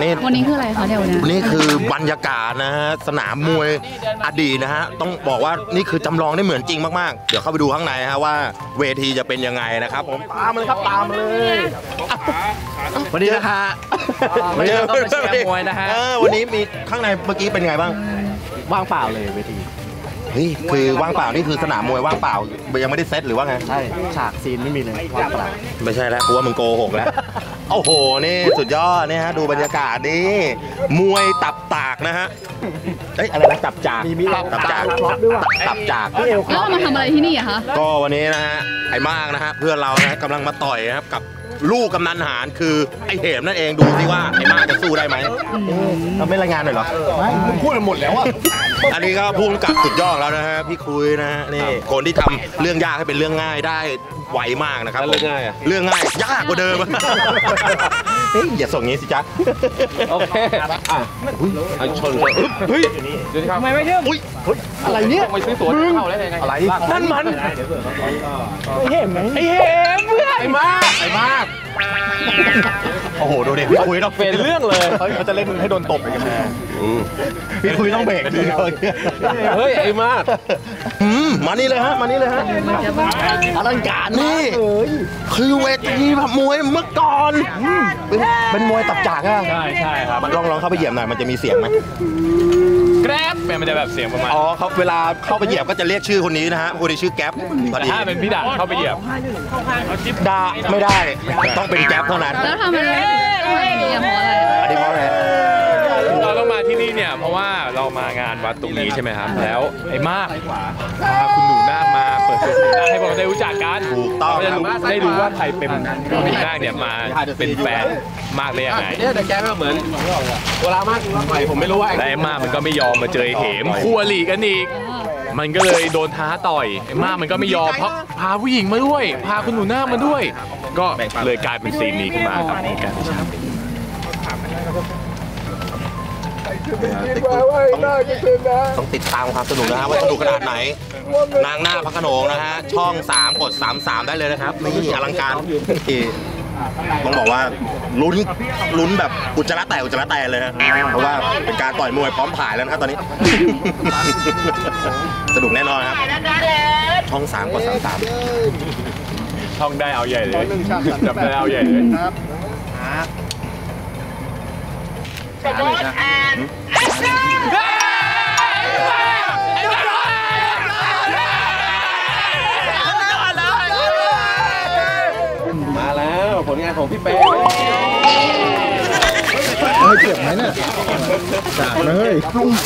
นี่วันนี้คืออะไรคะเดี๋ยวนี่คือบรรยากาศนะฮะสนามมวยอดีตนะฮะต้องบอกว่านี่คือจำลองได้เหมือนจริงมากๆเดี๋ยวเข้าไปดูข้างในฮะว่าเวทีจะเป็นยังไงนะครับผมตามเลยครับตามเลยวันนี้นะคะวันนี้ต้องมาเชียร์มวยนะฮะวันนี้มีข้างในเมื่อกี้เป็นไงบ้างว่างเปล่าเลยเวทีเฮ้ยคือว่างเปล่านี่คือสนามมวยว่างเปล่ายังไม่ได้เซตหรือว่าไงใช่ฉากซีนไม่มีเลยว่างเปล่าไม่ใช่แล้วกูว่ามึงโกหกแล้วโอ้โหนี่สุดยอดนี่ฮะดูบรรยากาศนี่มวยตับตากนะฮะเอ้ยอะไรนะตับจากตับจากตับจากแล้วเรามาทำอะไรที่นี่อะคะก็วันนี้นะฮะไอ้มากนะฮะเพื่อนเรานะกำลังมาต่อยครับกับลูกกำนันหารคือไอ้เหมนั่นเองดูสิว่าไอ้มากจะสู้ได้ไหมเราไม่รายงานหน่อยเหรอไม่พูดหมดแล้วอะอันนี้ก็พุ่งกลับสุดยอดแล้วนะฮะพี่คุยนะฮะนี่คนที่ทำเรื่องยากให้เป็นเรื่องง่ายได้ไวมากนะครับเรื่องง่ายอะเรื่องง่ายยากกว่าเดิมอย่าส่งงี้สิจ๊ะโอเคเอาชนเฮ้ยทำไมไม่เชื่ออุ้ยอะไรเนี่ยไม่ซื้อตั๋วเข้าแล้วยังไงอะไรนั่นมันไอ้เหมไอ้เหมเพื่อนไอ้มากโอ้โหดูดิพี่คุยต้องเป็นเรื่องเลยเขาจะเล่นให้โดนตบอย่างเงี้ยพี่คุยต้องเบรกดีเลยเฮ้ยไอ้มากมานี่เลยฮะมานี่เลยฮะอลังการนี่คือเวทีมวยเมื่อก่อนเป็นมวยตับจากอะใช่ครับลองเข้าไปเหยียบหน่อยมันจะมีเสียงไหมแกร็บมันจะแบบเสียงประมาณอ๋อเขาเวลาเข้าไปเหยียบก็จะเรียกชื่อคนนี้นะฮะคนที่ชื่อแก๊ปถ้าเป็นพี่ด่าเข้าไปเหยียบด่าไม่ได้ต้องเป็นแก๊ปเท่านั้นแล้วทำไมดีเพราะอะไรอันนี้เพราะอะไรเราต้องมาที่นี่เนี่ยเพราะว่าเรามางานวัดตรงนี้ใช่ไหมครับแล้วไอ้มากพาคุณหนูนาคมาเปิดตัวคุณหนูนาคให้พวกเราได้รู้จักกันถูกต้องได้รู้ว่าใครเป็นคุณหนูนาคเนี่ยมาเป็นแฟนมากเลยยังไงเนี่ยแต่แกไม่เหมือนเวลามากใหม่ผมไม่รู้ว่าแต่ไอ้มากมันก็ไม่ยอมมาเจอเหมคู่อริกันอีกมันก็เลยโดนท้าต่อยไอ้มากมันก็ไม่ยอมเพราะพาผู้หญิงมาด้วยพาคุณหนูนาคมาด้วยก็เลยกลายเป็นซีนนี้ขึ้นมาครับในการชาต้องติดตามความสนุกนะฮะว่าสนุกขนาดไหนนางหน้าพระโขนงนะฮะช่อง3กด33ได้เลยนะครับนี่อลังการต้องบอกว่าลุ้นแบบอุจจาระแตกเลยฮะเพราะว่าเป็นการต่อยมวยพร้อมถ่ายแล้วนะครับตอนนี้สนุกแน่นอนครับช่อง3กด33 ช่องได้เอาใหญ่เลยจับได้เอาใหญ่เลยมาแล้วผลงานของพี่เป้เจ็บไหมเนี่ยจับเลย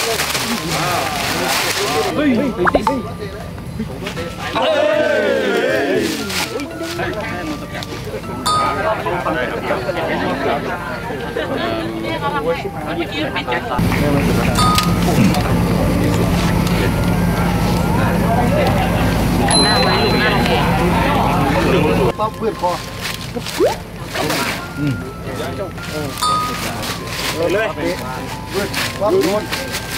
ต้องเพื่อนคอเลยว่าโดน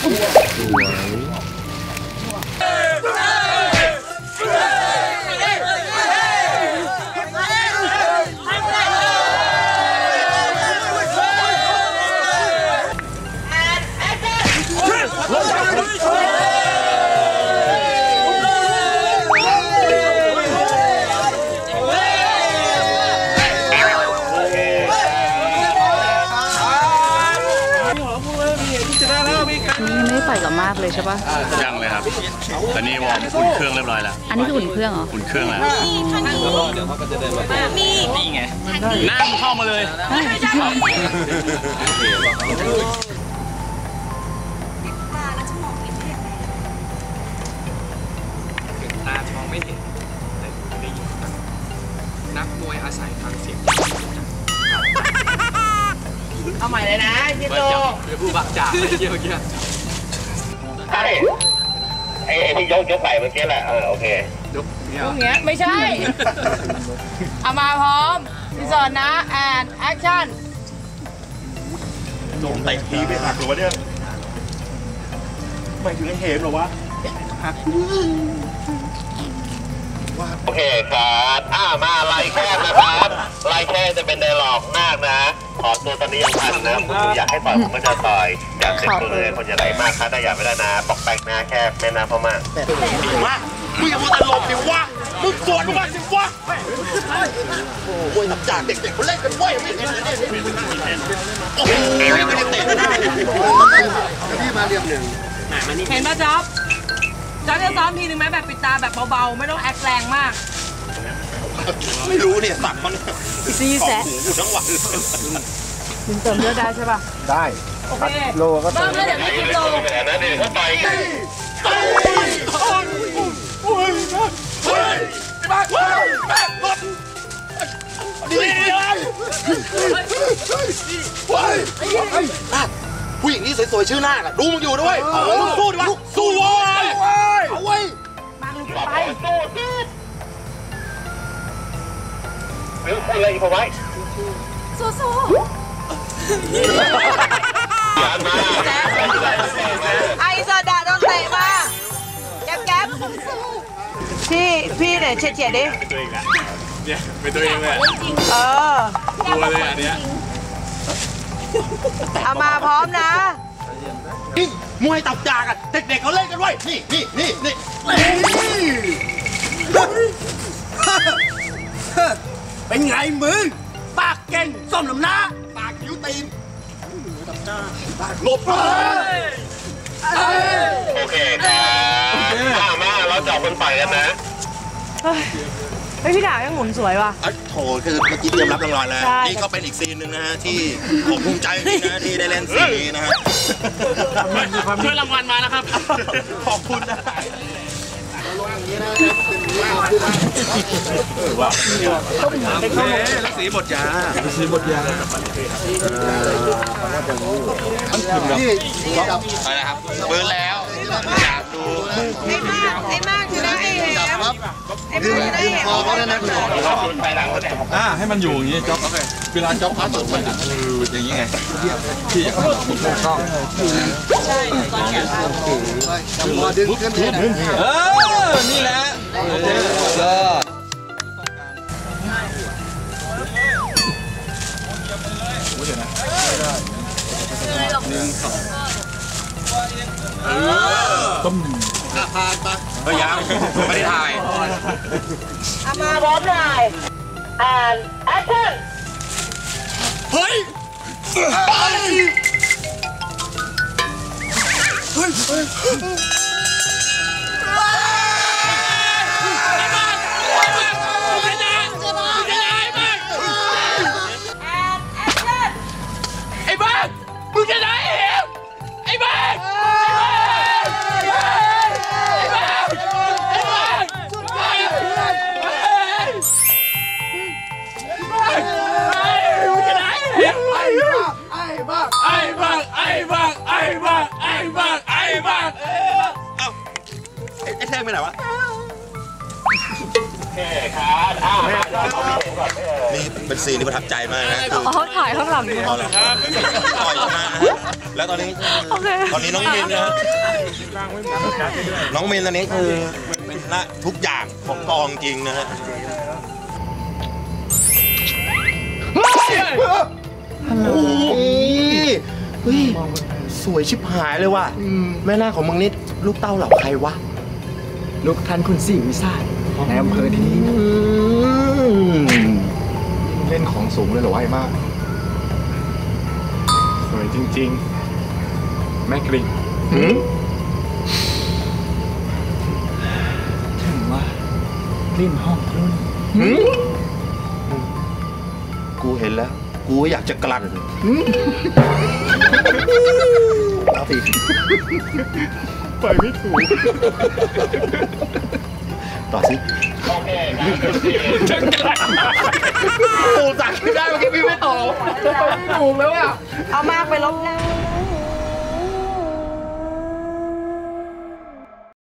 ใส่กับมากเลยใช่ปะยังเลยครับตอนนี้วอร์มอุ่นเครื่องเรียบร้อยแล้วอันนี้คืออุ่นเครื่องเหรออุ่นเครื่องแล้วเดี๋ยวเขาก็จะเดินมานี่ไงนั่งเข้ามาเลยตามองไม่เห็นแต่ได้ยินนักมวยอาศัยฟังเสียงเอาใหม่เลยนะพี่โตเป็นผู้บักจ่าไม่เกี่ยวเกี่ยวใช่ไอ้ที่ยกใส่เมื่อกี้แหละโอเคยกเนี้ยไม่ใช่เอามาพร้อมพี่สอนนะแอนแอคชั่นโดนเตะทีไปหักหรือวะเนี่ยไม่ถึงไอ้เหมหรอวะโอเคครับมาไล่แค่นะครับไล่แค่จะเป็นไดร็อกนาคนะขอตัวสนี้ยังทันนะคุณอยากให้ต่อยผมก็จะต่อยอยากเสร็จตัวเลยคนอย่าไหลมากครับได้อยากไม่ได้นะปอกแป้งนะแค่แม่น้ำพม่ามามึงอย่าพูดตลกดิวะมึงสวนมาสิวะโอ้ยตับจากเด็กๆเขาเล่นกันเว้ยไม่เห็นเลยโอ้โหไม่ได้เตะนะพี่มาเรียบหนึ่งเห็นป่ะจ๊อบจะซ้อมทีนึงไหมแบบปิดตาแบบเบาๆไม่ต้องแอคแรงมากไม่รู้เนี่ยสั่งมันซีแซะอยู่ทั้งวันมึงเติมเลือดได้ใช่ป่ะได้โอเคโลก็เติมเดี๋ยวไม่กินโลแต่นั้นเดี๋ยวเขาต่อยกันผู้หญิงนี่สวยๆชื่อหน้าอะดูมึงอยู่ด้วยมึงสู้ดิวะสู้เว้ยเอาเว้ยมาลุกไปไม่ต้องพูดอะไรอีกพอไว้สู้ไอโซดาโดนเตะมาแก๊บพี่เนี่ยเฉียดดิเนี่ยเป็นตัวเองเลยตัวเลยอันเนี้ยเอามาพร้อมนะนี่มวยตับจากอ่ะเด็กๆเขาเล่นกันไว้นี่เป็นไงมึงปากเก่งส้มลำหน้าปากคิ้วตีนหลบโอเคครับมาเราจับคนไปกันนะเฮ้ยพี่ดายังหมุนสวยว่ะโถคือเมื่อกี้เตรียมรับรางวัลแล้วนี่ก็เป็นอีกซีนหนึ่งนะฮะที่ผมภูมิใจจริงนะที่ได้เล่นซีนนี้นะฮะช่วยรางวัลมานะครับขอบคุณนะสีบทยาอะไรนะครับเบิร์นแล้วอยากดูไอ้มากจะได้ไอ้แหมดึงคอเขาได้นะให้มันอยู่อย่างนี้จ๊อบเวลาจ๊อบพัดสุดมันอย่างนี้ไงที่ถูกต้องใช่ตอนแก่จับคอดึงขึ้นนี่แหละต้มพาไปยังไม่ได้ถ่ายเอามาพร้อมเลยแอคชั่นเฮ้ยมึงจะได้เหรอไอ้บ้าไอ้แท่งไปไหนวะนี่เป็นซีนที่ประทับใจมากนะเขาถ่ายข้างหลังอยู่ต่อยมากนะแล้วตอนนี้น้องมินนะน้องมินตอนนี้คือเป็นทุกอย่างของกองจริงนะฮะโอ้ยสวยชิบหายเลยว่ะแม่หน้าของมึงนี่ลูกเต้าเหล่าใครวะลูกท่านคุณสี่วิชาติในอำเภอที่นี่เล่นของสูงเลยเหรอไอ้มากสวยจริงๆแม่กริ่งถึงว่ากลิ่นหอมรุ่นกูเห็นแล้วกูอยากจะกลั่นเอาสิไปไม่ถูกต่อสิโอ้จักไม่ได้เมื่อกี้พี่ไม่ตอบไม่ถูกแล้วอ่ะเอามากไปลบหน้า